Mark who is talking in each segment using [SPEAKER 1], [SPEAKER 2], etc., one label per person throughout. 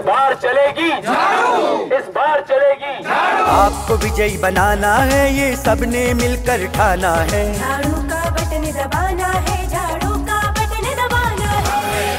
[SPEAKER 1] बार चलेगी झाड़ू, इस बार चलेगी झाड़ू।
[SPEAKER 2] आपको विजयी बनाना है, ये सबने मिलकर ठाना है।
[SPEAKER 3] झाड़ू का बटन दबाना है, झाड़ू का बटन दबाना है।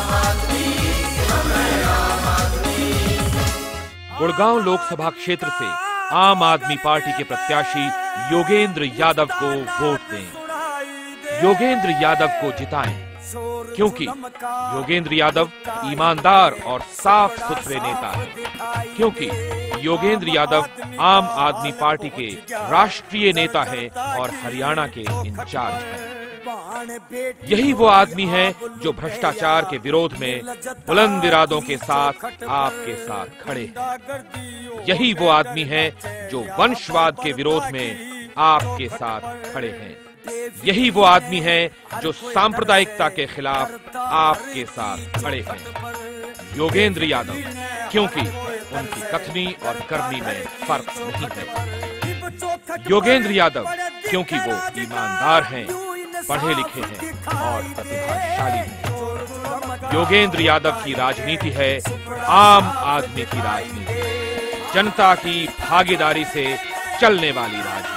[SPEAKER 4] गुड़गांव लोकसभा क्षेत्र से आम आदमी पार्टी के प्रत्याशी योगेंद्र यादव को वोट दें। योगेंद्र यादव को जिताएं, क्योंकि योगेंद्र यादव ईमानदार और साफ सुथरे नेता हैं। क्योंकि योगेंद्र यादव आम आदमी पार्टी के राष्ट्रीय नेता हैं और हरियाणा के इंचार्ज हैं। यही वो आदमी है जो भ्रष्टाचार के विरोध में बुलंद इरादों के साथ आपके साथ खड़े हैं। यही वो आदमी है जो वंशवाद के विरोध में आपके साथ खड़े हैं। यही वो आदमी है जो सांप्रदायिकता के खिलाफ आपके साथ खड़े हैं। योगेंद्र यादव, क्योंकि उनकी कथनी और करनी में फर्क नहीं है। योगेंद्र यादव, क्योंकि वो ईमानदार हैं, पढ़े लिखे हैं और प्रतिभाशाली हैं। योगेंद्र यादव की राजनीति है आम आदमी की राजनीति, जनता की भागीदारी से चलने वाली राजनीति।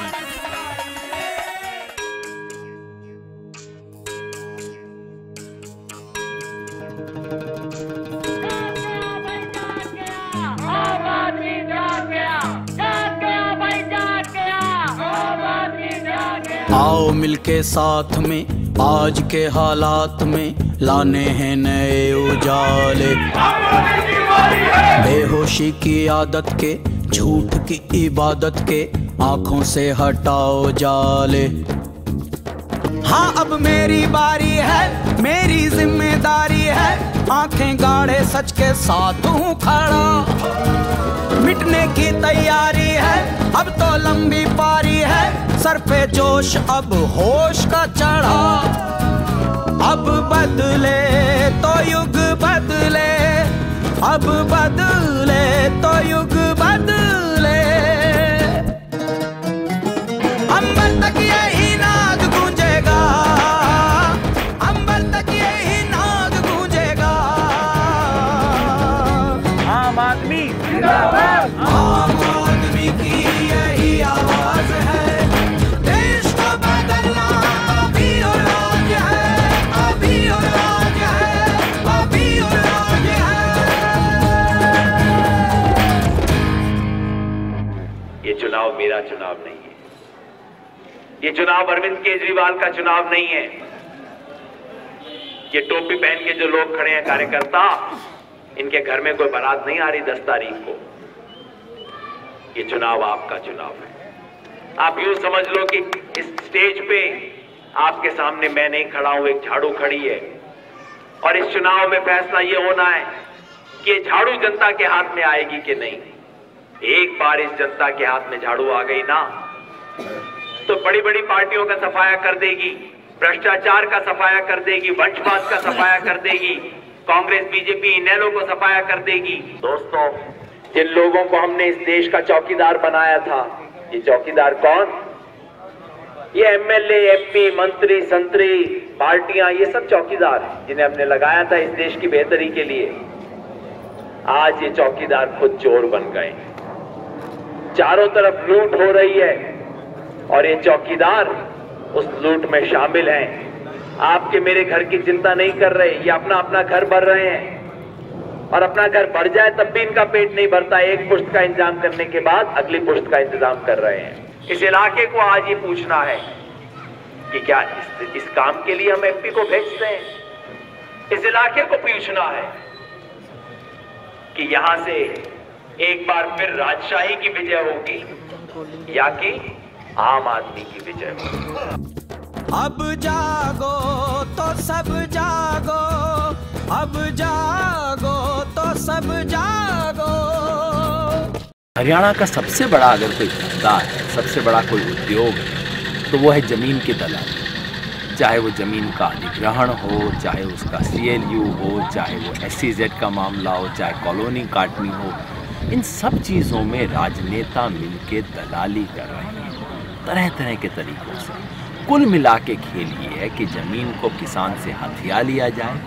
[SPEAKER 5] आओ मिलके साथ में आज के हालात में लाने हैं नए उजाले। बेहोशी की आदत के, झूठ की इबादत के, आंखों से हटाओ जाले। हाँ अब मेरी बारी है, मेरी जिम्मेदारी है, आंखें गाढ़े सच के साथ हूँ खड़ा। मिटने की तैयारी है, अब तो लंबी पारी है, सर पे जोश अब होश का चढ़ा। अब बदले तो युग बदले, अब बदले तो युग बदले। अंबर तक यही नाद गूंजेगा, अंबर तक यही नाद गूंजेगा।
[SPEAKER 1] आम आदमी जिंदाबाद,
[SPEAKER 5] आम आदमी की यही आवाज है। देश को बदलना अभी और आज है, अभी और आज है, अभी और आज है।
[SPEAKER 6] ये चुनाव मेरा चुनाव नहीं है, ये चुनाव अरविंद केजरीवाल का चुनाव नहीं है। ये टोपी पहन के जो लोग खड़े हैं कार्यकर्ता, इनके घर में कोई बारात नहीं आ रही 10 तारीख को। ये चुनाव आपका चुनाव है। आप यूं समझ लो कि इस स्टेज पे आपके सामने मैं नहीं खड़ा हूं, एक झाड़ू खड़ी है। और इस चुनाव में फैसला ये होना है कि ये झाड़ू जनता के हाथ में आएगी कि नहीं। एक बार इस जनता के हाथ में झाड़ू आ गई ना, तो बड़ी बड़ी पार्टियों का सफाया कर देगी, भ्रष्टाचार का सफाया कर देगी, वंशवाद का सफाया कर देगी, कांग्रेस बीजेपी इनेलो को सफाया कर देगी। दोस्तों, जिन लोगों को हमने इस देश का चौकीदार बनाया था, ये चौकीदार कौन? ये एमएलए, एमपी, मंत्री, संतरी, पार्टियां, ये सब चौकीदार हैं जिन्हें हमने लगाया था इस देश की बेहतरी के लिए। आज ये चौकीदार खुद चोर बन गए। चारों तरफ लूट हो रही है और ये चौकीदार उस लूट में शामिल हैं। आपके मेरे घर की चिंता नहीं कर रहे, ये अपना अपना घर भर रहे हैं। और अपना घर भर जाए तब भी इनका पेट नहीं भरता। एक पुश्त का इंतजाम करने के बाद अगली पुश्त का इंतजाम कर रहे हैं। इस इलाके को आज ये पूछना है कि क्या इस काम के लिए हम एमपी को भेजते हैं? इस इलाके को पूछना है कि यहां से एक बार फिर राजशाही की विजय होगी या कि आम आदमी की विजय होगी।
[SPEAKER 5] अब जागो तो सब जागो, अब जागो तो सब जागो।
[SPEAKER 7] हरियाणा का सबसे बड़ा अगर कोई धंधा है, सबसे बड़ा कोई उद्योग है, तो वो है जमीन की दलाली। चाहे वो जमीन का अधिग्रहण हो, चाहे उसका CLU हो, चाहे वो SEZ का मामला हो, चाहे कॉलोनी काटनी हो, इन सब चीज़ों में राजनेता मिलके दलाली कर रहे हैं तरह तरह के तरीकों से। कुल मिला के खेल ये है कि ज़मीन को किसान से हथिया लिया जाए,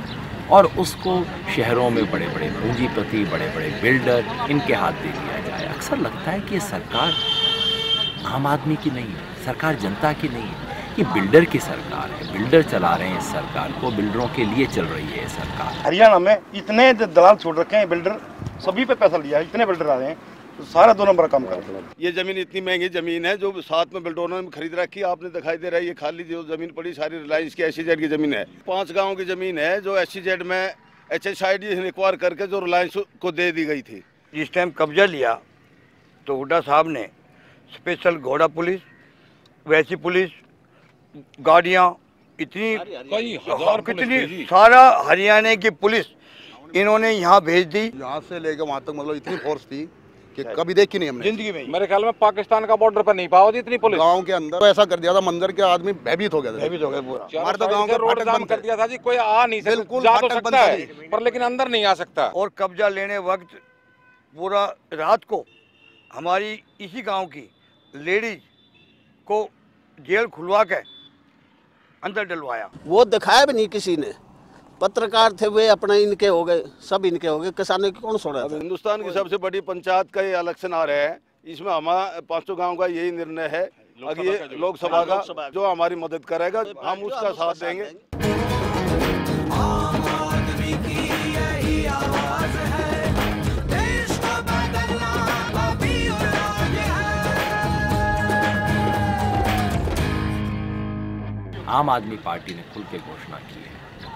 [SPEAKER 7] और उसको शहरों में बड़े बड़े पूंजीपति, बड़े बड़े बिल्डर, इनके हाथ दे दिया जाए। अक्सर लगता है कि ये सरकार आम आदमी की नहीं है, सरकार जनता की नहीं है, ये बिल्डर की सरकार है। बिल्डर चला रहे हैं इस सरकार को, बिल्डरों के लिए चल रही है सरकार।
[SPEAKER 8] हरियाणा में इतने दलाल छोड़ रखे हैं, बिल्डर सभी पे पैसा लिया है, इतने बिल्डर आ रहे हैं, तो सारा 2 नंबर काम कर रहे हैं।
[SPEAKER 9] ये जमीन इतनी महंगी जमीन है जो साथ में बिल्डरों ने खरीद रखी है। आपने दिखाई दे रहा है ये खाली जो जमीन पड़ी सारी रिलायंस की SEZ की जमीन है। 5 गाँव की जमीन है जो SEZ में HSID एक्वायर करके जो रिलायंस को दे दी गई थी।
[SPEAKER 10] जिस टाइम कब्जा लिया तो हुड्डा साहब ने स्पेशल घोड़ा पुलिस, वैसी पुलिस, गाड़ियाँ इतनी कितनी सारा हरियाणा की पुलिस इन्होंने यहाँ भेज दी।
[SPEAKER 9] यहाँ से लेकर वहाँ तक मतलब इतनी फोर्स थी कि कभी देखी नहीं हमने
[SPEAKER 10] जिंदगी में।
[SPEAKER 11] मेरे ख्याल में पाकिस्तान का बॉर्डर पर नहीं पाओ इतनी पुलिस।
[SPEAKER 9] गांव के अंदर तो ऐसा कर दिया था, मंदिर के आदमी भयभीत हो गया था।
[SPEAKER 11] पूरा हमारे तो गांव का रोड जाम कर दिया था जी, कोई आ नहीं सकता, बिल्कुल जा तो सकता है पर लेकिन अंदर नहीं आ सकता।
[SPEAKER 10] और कब्जा लेने वक्त पूरा रात को हमारी इसी गांव की लेडीज को जेल खुलवा के अंदर डलवाया।
[SPEAKER 12] वो दिखाया भी नहीं किसी ने, पत्रकार थे वे अपने इनके हो गए, सब इनके हो गए, किसानों की कौन छोड़ा था।
[SPEAKER 9] हिंदुस्तान की सबसे बड़ी पंचायत का ये इलेक्शन आ रहा है, इसमें हमारा 500 गाँव का यही निर्णय है। अगर ये लोकसभा का जो हमारी मदद करेगा हम उसका साथ देंगे।
[SPEAKER 7] आम आदमी पार्टी ने खुल के घोषणा की है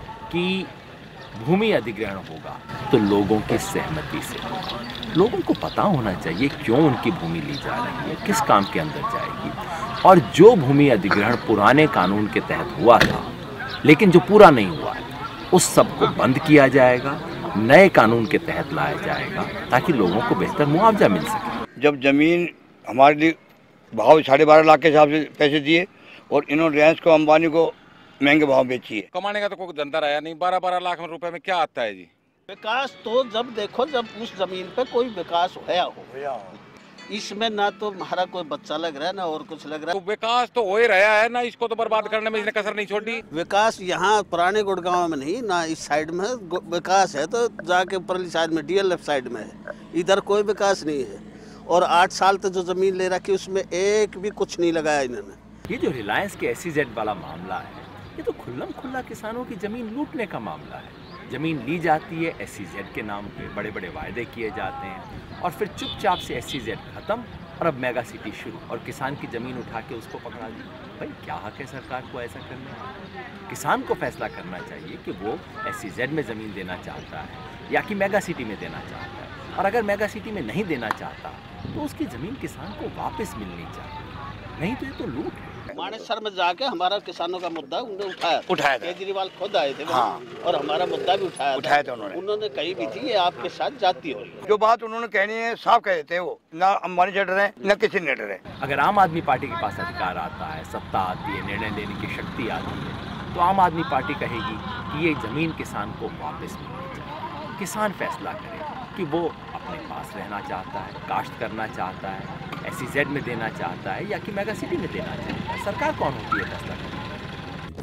[SPEAKER 7] कि भूमि अधिग्रहण होगा तो लोगों की सहमति से होगा। लोगों को पता होना चाहिए क्यों उनकी भूमि ली जा रही है, किस काम के अंदर जाएगी। और जो भूमि अधिग्रहण पुराने कानून के तहत हुआ था लेकिन जो पूरा नहीं हुआ है, उस सब को बंद किया जाएगा, नए कानून के तहत लाया जाएगा ताकि लोगों को बेहतर मुआवजा मिल सके।
[SPEAKER 10] जब जमीन हमारे लिए भाव 12.5 लाख के हिसाब से पैसे दिए और इन्होंने रिलायंस को, अंबानी को महंगे भाव बेची है।
[SPEAKER 11] कमाने का तो कोई धंधा रहा नहीं। 12-12 लाख रुपए में क्या आता है जी?
[SPEAKER 12] विकास तो जब देखो जब उस जमीन पे कोई विकास होया हो, इसमें ना तो हमारा कोई बच्चा लग रहा है ना और कुछ लग रहा है।
[SPEAKER 11] तो विकास तो हो ही रहा है ना, इसको तो बर्बाद करने में इसने कसर नहीं छोड़ी।
[SPEAKER 12] विकास यहाँ पुराने गुड़गांव में नहीं, ना इस साइड में विकास है तो जाके ऊपरली साइड में DLF साइड में है, इधर कोई विकास नहीं है। और 8 साल तक जो जमीन ले रखी उसमें एक भी कुछ नहीं लगाया इन्होंने।
[SPEAKER 7] ये जो रिलायंस के SEZ वाला मामला है, ये तो खुल्लम खुल्ला किसानों की जमीन लूटने का मामला है। जमीन ली जाती है SEZ के नाम पे, बड़े बड़े वायदे किए जाते हैं और फिर चुपचाप से SEZ खत्म और अब मेगा सिटी शुरू और किसान की जमीन उठा के उसको पकड़ा दी। भाई क्या हक है सरकार को ऐसा करने का? किसान को फैसला करना चाहिए कि वो SEZ में ज़मीन देना चाहता है या कि मेगा सिटी में देना चाहता है। और अगर मेगा सिटी में नहीं देना चाहता तो उसकी ज़मीन किसान को वापस मिलनी चाहिए, नहीं तो ये तो लूट है।
[SPEAKER 12] मानेसर में जाके हमारा किसानों का मुद्दा उन्होंने उठाया था। केजरीवाल खुद आए थे वहाँ और हमारा मुद्दा भी उठाया था उन्होंने कही भी थी ये आपके साथ जाती हो।
[SPEAKER 10] जो बात उन्होंने कहनी है साफ कह देते हैं, वो ना अंबानी से डरे न किसी ने डरे।
[SPEAKER 7] अगर आम आदमी पार्टी के पास अधिकार आता है, सत्ता आती है, निर्णय लेने की शक्ति आती है, तो आम आदमी पार्टी कहेगी कि ये ज़मीन किसान को वापस मिलनी चाहिए। किसान फैसला करे कि वो अपने पास रहना चाहता है, काश्त करना चाहता है, SEZ में देना चाहता है या कि मेगा सिटी में देना चाहता है। सरकार कौन होती है फैसला करने?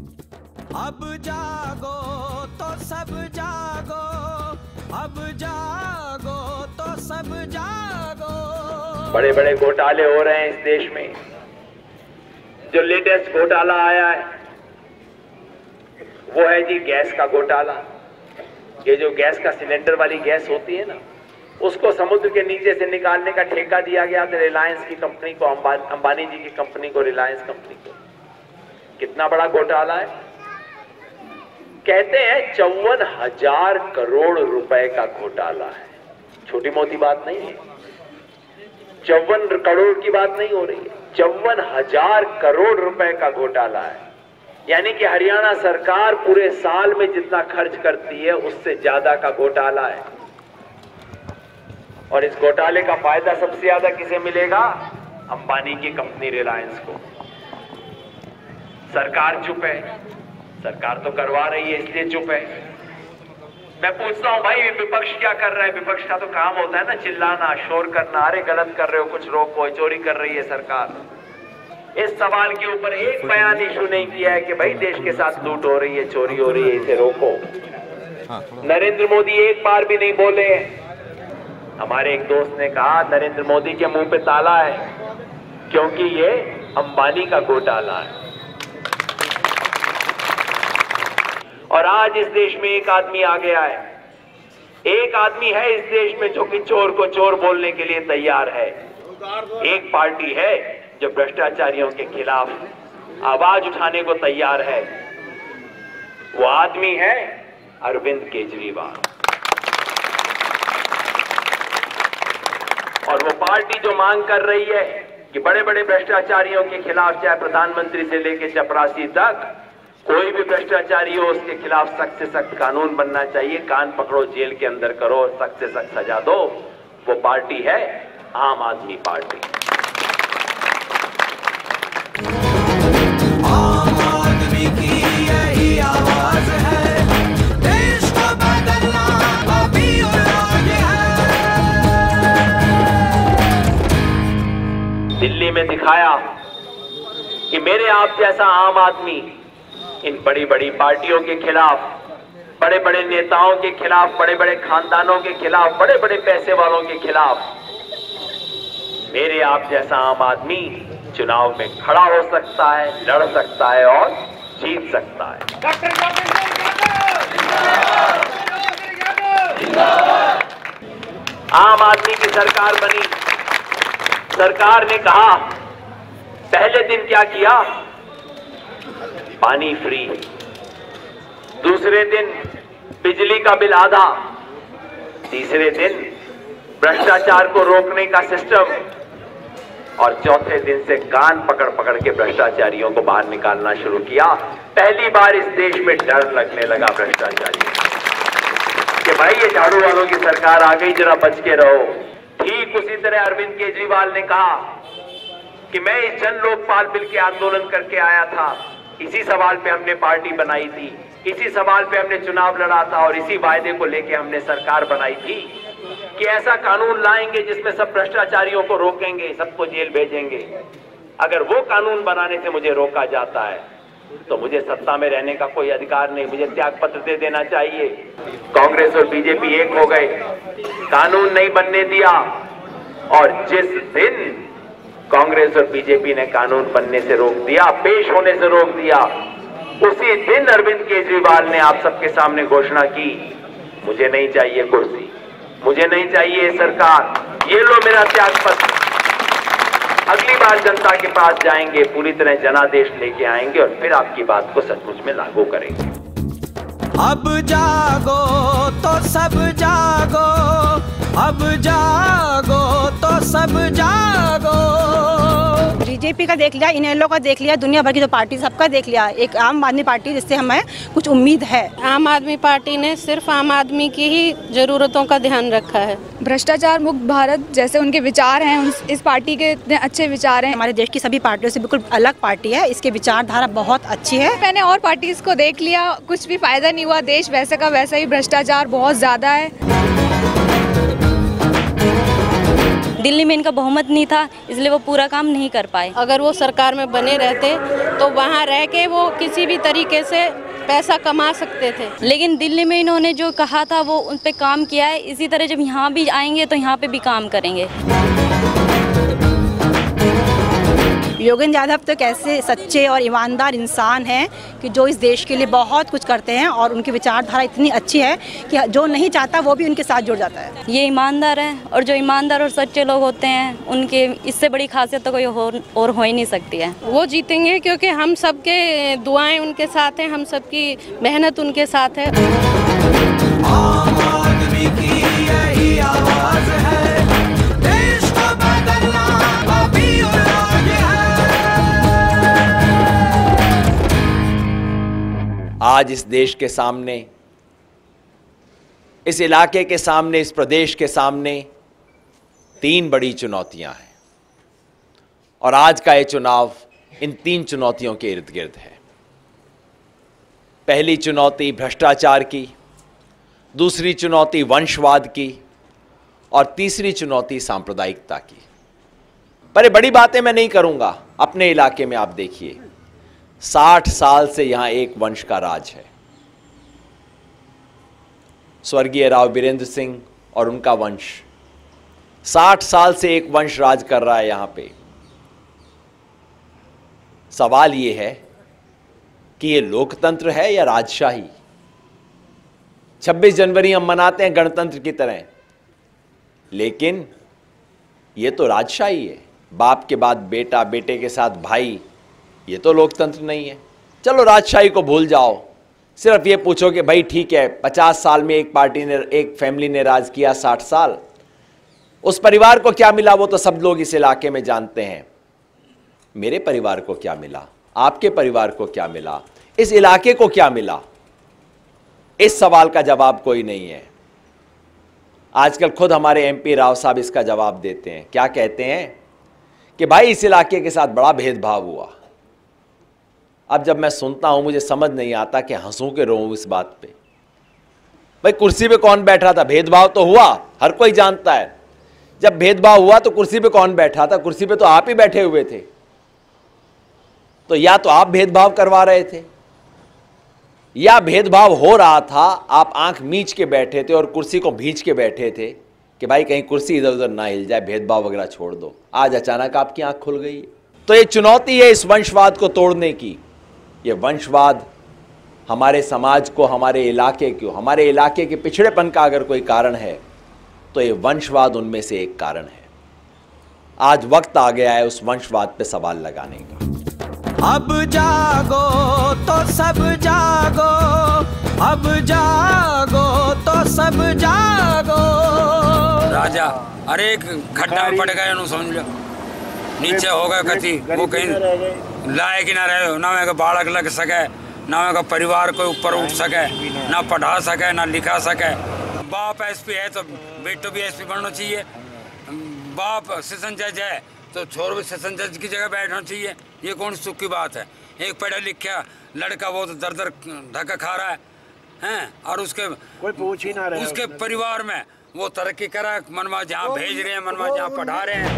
[SPEAKER 5] अब जागो तो सब जागो, अब जागो तो सब जागो।
[SPEAKER 6] बड़े बड़े घोटाले हो रहे हैं इस देश में। जो लेटेस्ट घोटाला आया है वो है जी गैस का घोटाला। ये जो गैस का सिलेंडर वाली गैस होती है ना, उसको समुद्र के नीचे से निकालने का ठेका दिया गया था रिलायंस की कंपनी को, अंबानी जी की कंपनी को, रिलायंस कंपनी को। कितना बड़ा घोटाला है। कहते हैं 54,000 करोड़ रुपए का घोटाला है। छोटी मोटी बात नहीं है, 54 करोड़ की बात नहीं हो रही है, 54,000 करोड़ रुपए का घोटाला है। यानी कि हरियाणा सरकार पूरे साल में जितना खर्च करती है उससे ज्यादा का घोटाला है। और इस घोटाले का फायदा सबसे ज्यादा किसे मिलेगा? अंबानी की कंपनी रिलायंस को। सरकार चुप है, सरकार तो करवा रही है इसलिए चुप है। मैं पूछता हूं भाई विपक्ष क्या कर रहा है? विपक्ष का तो काम होता है ना चिल्लाना, शोर करना, अरे गलत कर रहे हो, कुछ रोको, चोरी कर रही है सरकार। इस सवाल के ऊपर एक बयान इशू नहीं किया है कि भाई देश के साथ लूट हो रही है, चोरी हो रही है, इसे रोको। नरेंद्र मोदी एक बार भी नहीं बोले। हमारे एक दोस्त ने कहा नरेंद्र मोदी के मुंह पे ताला है क्योंकि ये अंबानी का घोटाला है। और आज इस देश में एक आदमी आ गया है, एक आदमी है इस देश में जो कि चोर को चोर बोलने के लिए तैयार है। एक पार्टी है जो भ्रष्टाचारियों के खिलाफ आवाज उठाने को तैयार है। वो आदमी है अरविंद केजरीवाल। और वो पार्टी जो मांग कर रही है कि बड़े बड़े भ्रष्टाचारियों के खिलाफ, चाहे प्रधानमंत्री से लेकर चपरासी तक, कोई भी भ्रष्टाचारी हो उसके खिलाफ सख्त से सख्त कानून बनना चाहिए। कान पकड़ो, जेल के अंदर करो, सख्त से सख्त सजा दो। वो पार्टी है आम आदमी पार्टी।
[SPEAKER 5] आम आदमी की यही आवाज है, देश को बदलना अभी और आगे है।
[SPEAKER 6] दिल्ली में दिखाया कि मेरे आप जैसा आम आदमी इन बड़ी बड़ी पार्टियों के खिलाफ, बड़े बड़े नेताओं के खिलाफ, बड़े बड़े खानदानों के खिलाफ, बड़े बड़े पैसे वालों के खिलाफ मेरे आप जैसा आम आदमी चुनाव में खड़ा हो सकता है, लड़ सकता है और जीत सकता है। आम आदमी की सरकार बनी। सरकार ने कहा, पहले दिन क्या किया? पानी फ्री। दूसरे दिन बिजली का बिल आधा। तीसरे दिन भ्रष्टाचार को रोकने का सिस्टम। और चौथे दिन से कान पकड़ पकड़ के भ्रष्टाचारियों को बाहर निकालना शुरू किया। पहली बार इस देश में डर लगने लगा भ्रष्टाचारियों कि भाई ये झाड़ू वालों की सरकार आ गई, जरा बच के रहो। ठीक उसी तरह अरविंद केजरीवाल ने कहा कि मैं इस जन लोकपाल बिल के आंदोलन करके आया था, इसी सवाल पे हमने पार्टी बनाई थी, इसी सवाल पे हमने चुनाव लड़ा था और इसी वायदे को लेके हमने सरकार बनाई थी कि ऐसा कानून लाएंगे जिसमें सब भ्रष्टाचारियों को रोकेंगे, सबको जेल भेजेंगे। अगर वो कानून बनाने से मुझे रोका जाता है तो मुझे सत्ता में रहने का कोई अधिकार नहीं, मुझे त्याग पत्र दे देना चाहिए। कांग्रेस और बीजेपी एक हो गए, कानून नहीं बनने दिया। और जिस दिन कांग्रेस और बीजेपी ने कानून बनने से रोक दिया, पेश होने से रोक दिया, उसी दिन अरविंद केजरीवाल ने आप सबके सामने घोषणा की, मुझे नहीं चाहिए कुर्सी, मुझे नहीं चाहिए सरकार, ये लो मेरा त्याग पत्र। अगली बार जनता के पास जाएंगे, पूरी तरह जनादेश लेके आएंगे और फिर आपकी बात को सचमुच में लागू करेंगे।
[SPEAKER 5] अब जागो तो सब जागो, अब जागो तो सब जागो।
[SPEAKER 13] बीजेपी का देख लिया, इनेलो का देख लिया, दुनिया भर की जो पार्टी सबका देख लिया। एक आम आदमी पार्टी जिससे हमें कुछ उम्मीद है।
[SPEAKER 14] आम आदमी पार्टी ने सिर्फ आम आदमी की ही जरूरतों का ध्यान रखा है।
[SPEAKER 15] भ्रष्टाचार मुक्त भारत जैसे उनके विचार हैं, इस पार्टी के इतने अच्छे विचार हैं।
[SPEAKER 13] हमारे देश की सभी पार्टियों से बिल्कुल अलग पार्टी है, इसकी विचारधारा बहुत अच्छी है।
[SPEAKER 15] मैंने और पार्टीज को देख लिया, कुछ भी फायदा नहीं हुआ। देश वैसे का वैसा ही, भ्रष्टाचार बहुत ज्यादा है।
[SPEAKER 16] दिल्ली में इनका बहुमत नहीं था, इसलिए वो पूरा काम नहीं कर पाए।
[SPEAKER 14] अगर वो सरकार में बने रहते तो वहाँ रह के वो किसी भी तरीके से पैसा कमा सकते थे।
[SPEAKER 16] लेकिन दिल्ली में इन्होंने जो कहा था वो उन पे काम किया है। इसी तरह जब यहाँ भी आएंगे तो यहाँ पे भी काम करेंगे।
[SPEAKER 13] योगेंद्र यादव तो कैसे सच्चे और ईमानदार इंसान हैं कि जो इस देश के लिए बहुत कुछ करते हैं और उनकी विचारधारा इतनी अच्छी है कि जो नहीं चाहता वो भी उनके साथ जुड़ जाता है।
[SPEAKER 16] ये ईमानदार हैं और जो ईमानदार और सच्चे लोग होते हैं उनके इससे बड़ी खासियत तो कोई और हो ही नहीं सकती है।
[SPEAKER 14] वो जीतेंगे क्योंकि हम सबके दुआएं उनके साथ हैं, हम सबकी मेहनत उनके साथ है।
[SPEAKER 5] आम आदमी की यही आवाज है, देश को बदलना अभी और आगे है।
[SPEAKER 7] आज इस देश के सामने, इस इलाके के सामने, इस प्रदेश के सामने 3 बड़ी चुनौतियां हैं और आज का ये चुनाव इन 3 चुनौतियों के इर्द गिर्द है। पहली चुनौती भ्रष्टाचार की, दूसरी चुनौती वंशवाद की और तीसरी चुनौती सांप्रदायिकता की। पर ये बड़ी बातें मैं नहीं करूंगा। अपने इलाके में आप देखिए, 60 साल से यहां एक वंश का राज है।
[SPEAKER 17] स्वर्गीय राव वीरेंद्र सिंह और उनका वंश। 60 साल से एक वंश राज कर रहा है यहां पे। सवाल ये है कि ये लोकतंत्र है या राजशाही। 26 जनवरी हम मनाते हैं गणतंत्र की तरह, लेकिन ये तो राजशाही है। बाप के बाद बेटा, बेटे के साथ भाई, ये तो लोकतंत्र नहीं है। चलो राजशाही को भूल जाओ, सिर्फ ये पूछो कि भाई ठीक है 50 साल में एक पार्टी ने, एक फैमिली ने राज किया 60 साल, उस परिवार को क्या मिला वो तो सब लोग इस इलाके में जानते हैं। मेरे परिवार को क्या मिला, आपके परिवार को क्या मिला, इस इलाके को क्या मिला, इस सवाल का जवाब कोई नहीं है। आजकल खुद हमारे एमपी राव साहब इसका जवाब देते हैं। क्या कहते हैं कि भाई इस इलाके के साथ बड़ा भेदभाव हुआ। अब जब मैं सुनता हूं मुझे समझ नहीं आता कि हंसूं के रोऊं इस बात पे। भाई कुर्सी पे कौन बैठा था, भेदभाव तो हुआ, हर कोई जानता है। जब भेदभाव हुआ तो कुर्सी पे कौन बैठा था, कुर्सी पे तो आप ही बैठे हुए थे। तो या तो आप भेदभाव करवा रहे थे या भेदभाव हो रहा था, आप आंख मीच के बैठे थे और कुर्सी को भींच के बैठे थे कि भाई कहीं कुर्सी इधर उधर ना हिल जाए, भेदभाव वगैरह छोड़ दो। आज अचानक आपकी आंख खुल गई है। तो ये चुनौती है इस वंशवाद को तोड़ने की। ये वंशवाद हमारे समाज को, हमारे इलाके के पिछड़ेपन का अगर कोई कारण है तो ये वंशवाद उनमें से एक कारण है। आज वक्त आ गया है उस वंशवाद पे सवाल लगाने का।
[SPEAKER 5] अब जागो तो सब जागो, अब जागो तो सब जागो।
[SPEAKER 18] राजा अरे एक खड्डा में पड़ गए, समझ लो नीचे हो गए कति, वो कहीं लायक ही ना रहे, ना मैं बालक लग सके, ना मैं परिवार को ऊपर उठ सके, ना पढ़ा सके, ना लिखा सके। बाप एसपी है तो बेटो भी एसपी बनना चाहिए, बाप सेशन जज है तो छोर भी सेशन जज की जगह बैठना चाहिए। ये कौन सुख की बात है। एक पढ़ा लिखा लड़का वो तो दर दर धक्का खा रहा है हैं, और उसके कोई पूछ ही ना रहा, उसके परिवार में वो तरक्की करा, मनवा जहाँ भेज रहे हैं, मनवा जहाँ पढ़ा रहे हैं।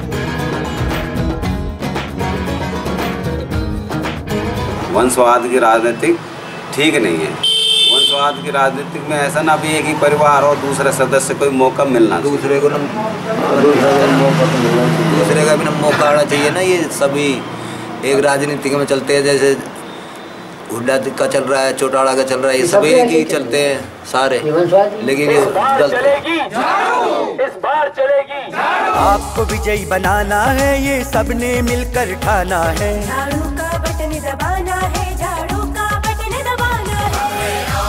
[SPEAKER 19] वंशवाद की राजनीति ठीक नहीं है। वंशवाद की राजनीति में ऐसा ना भी एक ही परिवार और दूसरे सदस्य कोई मौका मिलना, दूसरे का भी ना मौका आना चाहिए ना। ये सभी एक राजनीति में चलते हैं, जैसे हुड्डा का चल रहा है, चौटाला का चल रहा है, ये सभी एक ही चलते हैं सारे, लेकिन ये
[SPEAKER 1] इस बार चलेगी।
[SPEAKER 2] आपको विजयी बनाना है, ये सबने मिलकर ठाना है।
[SPEAKER 3] झाड़ू का बटन दबाना है, झाड़ू का बटन दबाना है।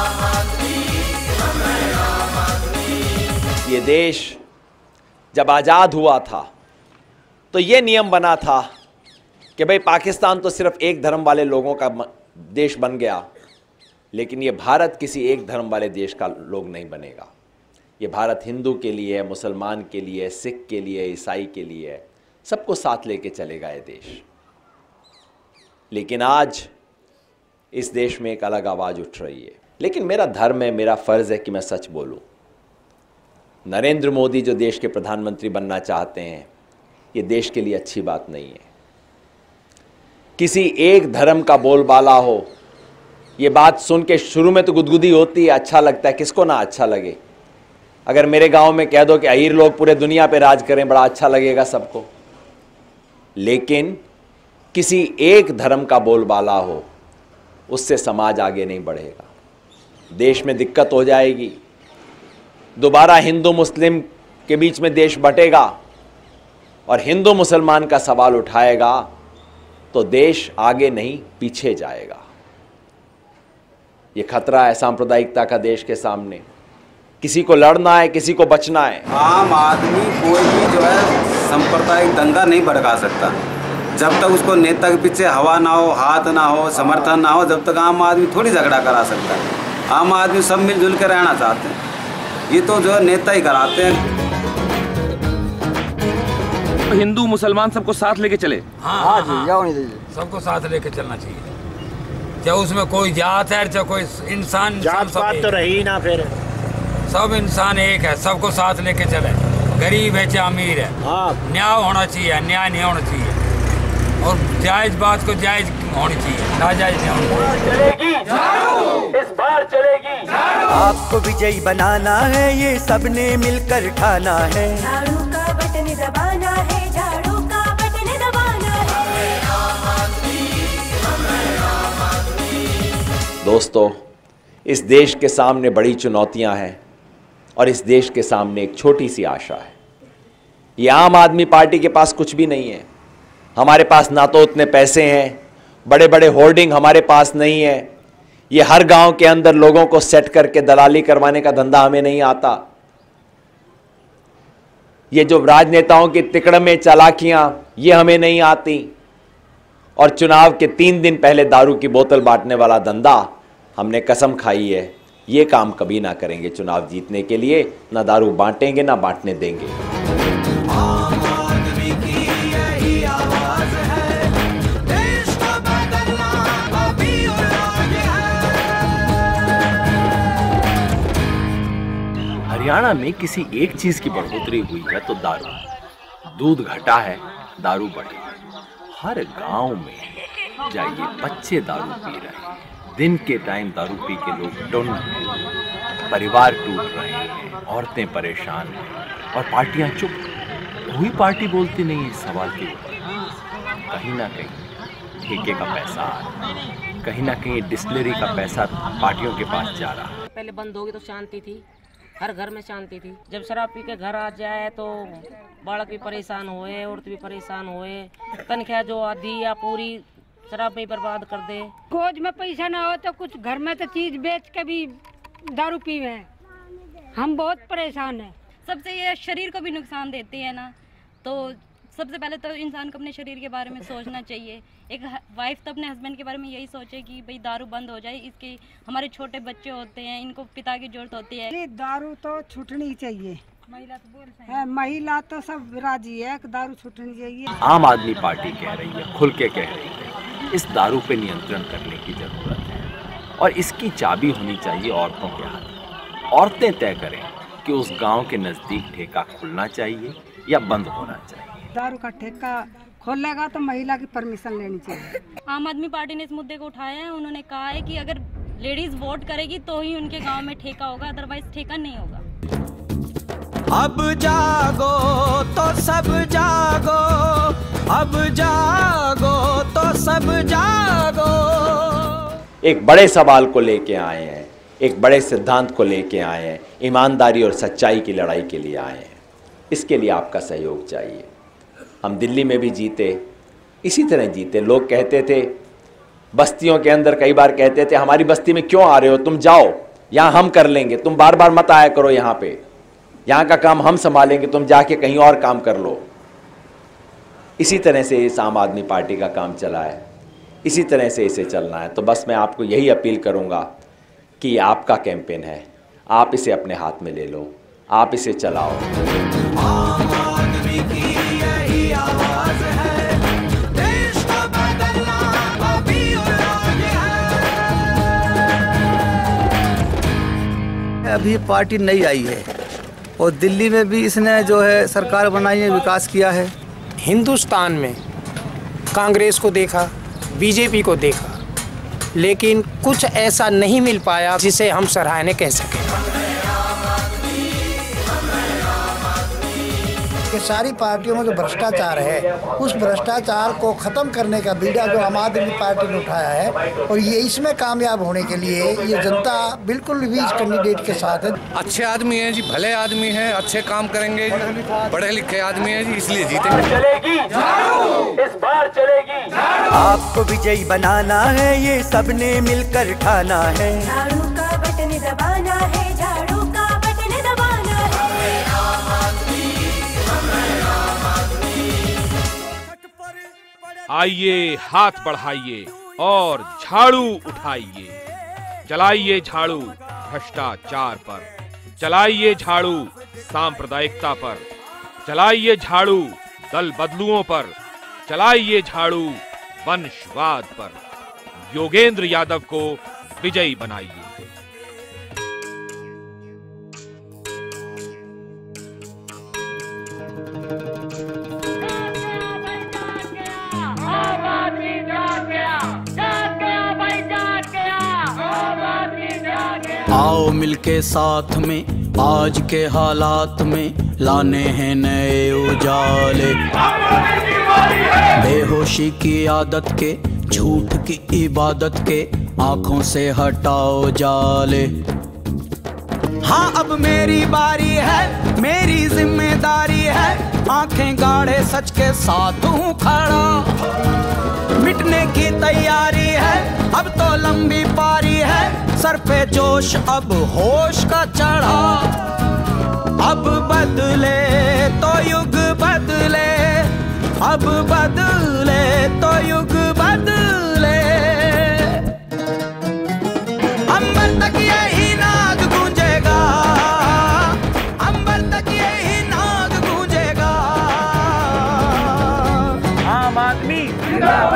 [SPEAKER 17] ये देश जब आज़ाद हुआ था तो ये नियम बना था कि भाई पाकिस्तान तो सिर्फ एक धर्म वाले लोगों का देश बन गया, लेकिन ये भारत किसी एक धर्म वाले देश का लोग नहीं बनेगा। ये भारत हिंदू के लिए है, मुसलमान के लिए है, सिख के लिए है, ईसाई के लिए है, सबको साथ लेके चलेगा ये देश। लेकिन आज इस देश में एक अलग आवाज़ उठ रही है। लेकिन मेरा धर्म है, मेरा फ़र्ज़ है कि मैं सच बोलूं। नरेंद्र मोदी जो देश के प्रधानमंत्री बनना चाहते हैं, ये देश के लिए अच्छी बात नहीं है। किसी एक धर्म का बोलबाला हो, ये बात सुन के शुरू में तो गुदगुदी होती है, अच्छा लगता है, किसको ना अच्छा लगे। अगर मेरे गांव में कह दो कि अहीर लोग पूरे दुनिया पे राज करें, बड़ा अच्छा लगेगा सबको। लेकिन किसी एक धर्म का बोलबाला हो, उससे समाज आगे नहीं बढ़ेगा, देश में दिक्कत हो जाएगी। दोबारा हिंदू मुस्लिम के बीच में देश बटेगा और हिंदू मुसलमान का सवाल उठाएगा तो देश आगे नहीं पीछे जाएगा। ये खतरा है सांप्रदायिकता का देश के सामने। किसी को लड़ना है, किसी को बचना है।
[SPEAKER 19] आम आदमी कोई भी जो है सांप्रदायिक दंगा नहीं भड़का सकता जब तक उसको नेता के पीछे हवा ना हो, हाथ ना हो, समर्थन ना हो, जब तक आम आदमी थोड़ी झगड़ा करा सकता है। आम आदमी सब मिलजुल के रहना चाहते हैं, ये तो जो है नेता ही कराते हैं।
[SPEAKER 11] हिंदू मुसलमान सबको साथ लेके चले।
[SPEAKER 18] हाँ जी, जाओ नहीं दीजिए, सबको साथ लेके चलना चाहिए। चाहे उसमें कोई जात है, चाहे कोई इंसान,
[SPEAKER 20] जात पात तो रही ना, फिर
[SPEAKER 18] सब इंसान एक है, सबको साथ लेके चले। गरीब है चाहे अमीर है, न्याय होना चाहिए, अन्याय नहीं होना चाहिए। और जायज बात को जायज होनी चाहिए, नाजायज नहीं होनी चाहिए।
[SPEAKER 1] चलेगी झाड़ू, इस बार चलेगी झाड़ू।
[SPEAKER 2] आपको विजयी बनाना है, ये सबने मिलकर ठाना है।
[SPEAKER 3] झाड़ू का बटन दबाना है, झाड़ू का बटन दबाना है।
[SPEAKER 17] दोस्तों, इस देश के सामने बड़ी चुनौतियां हैं और इस देश के सामने एक छोटी सी आशा है। ये आम आदमी पार्टी के पास कुछ भी नहीं है। हमारे पास ना तो उतने पैसे हैं, बड़े बड़े होर्डिंग हमारे पास नहीं है। ये हर गांव के अंदर लोगों को सेट करके दलाली करवाने का धंधा हमें नहीं आता। ये जो राजनेताओं की तिकड़में चालाकियां, ये हमें नहीं आती। और चुनाव के 3 दिन पहले दारू की बोतल बांटने वाला धंधा हमने कसम खाई है, ये काम कभी ना करेंगे। चुनाव जीतने के लिए ना दारू बांटेंगे ना बांटने देंगे। हरियाणा में किसी एक चीज की बढ़ोतरी हुई है तो दारू। दूध घटा है, दारू बढ़ी। हर गांव में जाइए, बच्चे दारू पी रहे हैं। दिन के टाइम दारू पी के लोग टुन हैं, परिवार टूट रहे हैं, औरतें परेशान हैं और पार्टियां चुप। कोई पार्टी बोलती नहीं इस सवाल के ऊपर। कहीं ना कहीं ठेके का पैसा आ रहा है, कहीं ना कहीं डिस्टिलरी का पैसा पार्टियों के पास जा रहा है।
[SPEAKER 20] पहले बंद होगी तो शांति थी, हर घर में शांति थी। जब शराब पी के घर आ जाए तो बालक भी परेशान हुए, औरत भी परेशान हुए। तनख्वाह जो आधी या पूरी शराब में बर्बाद कर दे।
[SPEAKER 21] गोद में पैसा ना हो तो कुछ घर में तो चीज बेच के भी दारू पीवे। हम बहुत परेशान हैं।
[SPEAKER 16] सबसे ये शरीर को भी नुकसान देती है ना, तो सबसे पहले तो इंसान को अपने शरीर के बारे में सोचना चाहिए। एक वाइफ तो अपने हस्बैंड के बारे में यही सोचे कि भाई दारू बंद हो जाए। इसके हमारे छोटे बच्चे होते हैं, इनको पिता की जरूरत होती है।
[SPEAKER 21] दारू तो छूटनी चाहिए। महिला तो सब राजी है कि दारू छूटनी चाहिए।
[SPEAKER 17] आम आदमी पार्टी कह रही है, खुल के कह रही है, इस दारू पे नियंत्रण करने की जरूरत है और इसकी चाबी होनी चाहिए औरतों के हाथ। औरतें तय करें कि उस गांव के नजदीक ठेका खुलना चाहिए या बंद होना चाहिए।
[SPEAKER 21] दारू का ठेका खोलेगा तो महिला की परमिशन लेनी चाहिए।
[SPEAKER 16] आम आदमी पार्टी ने इस मुद्दे को उठाया है। उन्होंने कहा है कि अगर लेडीज वोट करेगी तो ही उनके गांव में ठेका होगा, अदरवाइज ठेका नहीं होगा।
[SPEAKER 5] अब जागो तो सब जागो, अब जागो तो सब जागो।
[SPEAKER 17] एक बड़े सवाल को लेके आए हैं, एक बड़े सिद्धांत को लेके आए हैं, ईमानदारी और सच्चाई की लड़ाई के लिए आए हैं। इसके लिए आपका सहयोग चाहिए। हम दिल्ली में भी जीते, इसी तरह जीते। लोग कहते थे बस्तियों के अंदर, कई बार कहते थे हमारी बस्ती में क्यों आ रहे हो, तुम जाओ, यहाँ हम कर लेंगे, तुम बार बार मत आया करो यहाँ पे, यहाँ का काम हम संभालेंगे, तुम जाके कहीं और काम कर लो। इसी तरह से इस आम आदमी पार्टी का काम चला है, इसी तरह से इसे चलना है। तो बस मैं आपको यही अपील करूँगा कि ये आपका कैंपेन है, आप इसे अपने हाथ में ले लो, आप इसे चलाओ।
[SPEAKER 5] आम आदमी की यही आवाज है, देश को बदलना अभी और आगे है।
[SPEAKER 22] अभी पार्टी नई आई है और दिल्ली में भी इसने जो है सरकार बनाई है, विकास किया है।
[SPEAKER 23] हिंदुस्तान में कांग्रेस को देखा, बीजेपी को देखा, लेकिन कुछ ऐसा नहीं मिल पाया जिसे हम सराहनीय कह सकें।
[SPEAKER 24] कि सारी पार्टियों में जो भ्रष्टाचार है, उस भ्रष्टाचार को खत्म करने का बीड़ा जो आम आदमी पार्टी ने उठाया है, और ये इसमें कामयाब होने के लिए ये जनता बिल्कुल भी इस कैंडिडेट के साथ है।
[SPEAKER 11] अच्छे आदमी हैं जी, भले आदमी हैं, अच्छे काम करेंगे जी, पढ़े लिखे आदमी हैं जी, इसलिए जीतेंगे।
[SPEAKER 1] चलेगी झाड़ू, इस बार चलेगी झाड़ू।
[SPEAKER 2] आपको विजयी बनाना है, ये सबने मिलकर ठाना है।
[SPEAKER 3] झाड़ू का बटन दबाना है, झाड़ू का बटन दबाना है।
[SPEAKER 4] आइए हाथ बढ़ाइए और झाड़ू उठाइए। चलाइए झाड़ू भ्रष्टाचार पर, चलाइए झाड़ू सांप्रदायिकता पर, चलाइए झाड़ू दल बदलुओं पर, चलाइए झाड़ू वंशवाद पर। योगेंद्र यादव को विजयी बनाइए।
[SPEAKER 1] आबादी जाग गया।
[SPEAKER 5] आओ मिलके साथ में आज के हालात में लाने हैं नए उजाले। बेहोशी की आदत के, झूठ की इबादत के, आंखों से हटाओ जाले। हाँ अब मेरी बारी है, मेरी जिम्मेदारी है, आंखें गाढ़े सच के साथ हूँ खड़ा। मिटने की तैयारी है, अब तो लंबी पारी है, सर पे जोश अब होश का चढ़ा। अब बदले तो युग बदले, अब बदले तो युग बदले। अंबर तक यही नाद गूंजेगा, अंबर तक यही नाद गूंजेगा।
[SPEAKER 1] आम आदमी